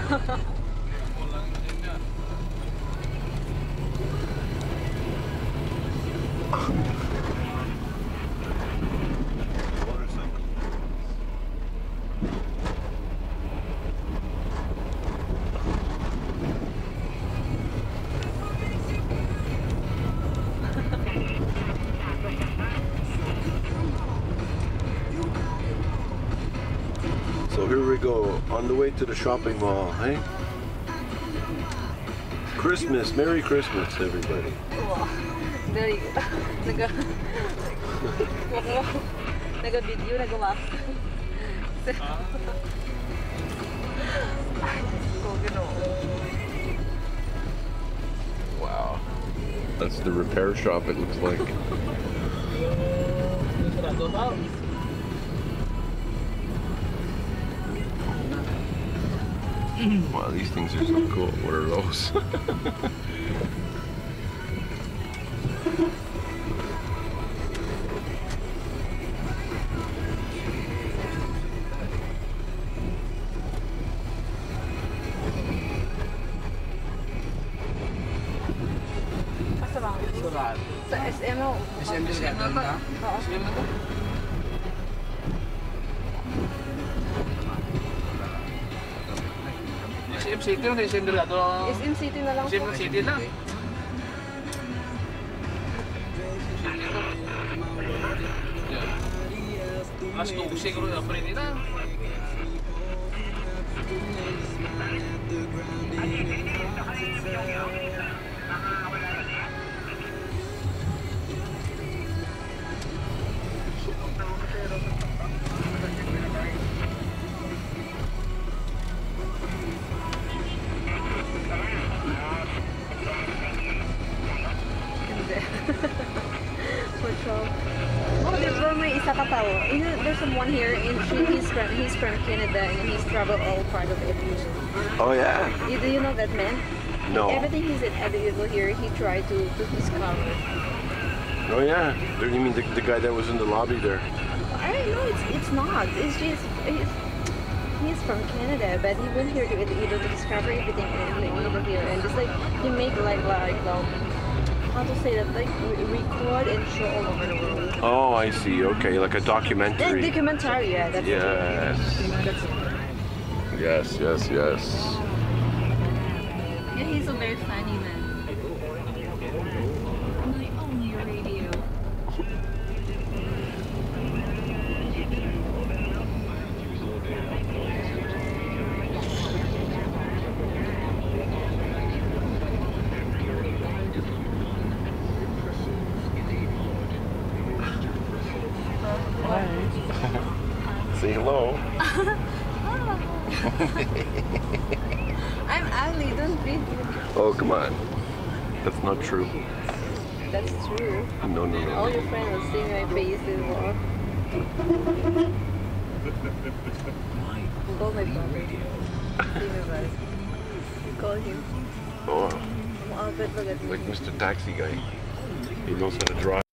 So here we go, on the way to the shopping mall, hey? Christmas, Merry Christmas, everybody. Very good. Nag-video, nag-laugh. Wow. That's the repair shop, it looks like. Wow, these things are so cool. What are those? Sa SM o? SM Delgado na? Oo. SM na to? SM City na, SM Delgado. SM City na lang SM po. City na. Mas tuko siguro na pre nila. Which one? Oh, there's may isa ka tao. You know, there's someone here, and he's from Canada, and he's traveled all part of aviation. Oh yeah? Do you know that man? No. Everything he's available here, he tried to discover. Oh yeah? You mean the guy that was in the lobby there? I don't know, it's not. It's just, he's from Canada, but he went here to discover everything in here, and just like, he make like how to say that, like record and show all over the world. Oh, I see. Okay, like a documentary. Documentary, yeah. That's Yes. That's Yes, yes, yes. yeah, he's a very funny man. My only radio. Say hello. I'm ugly, don't be. Oh, come on. That's not true. That's true. No, no, no. All your friends will see my face as well. Call my brother. See my brother. Call him. Oh, Oh, but look at me. like Mr. Taxi guy. He knows how to drive.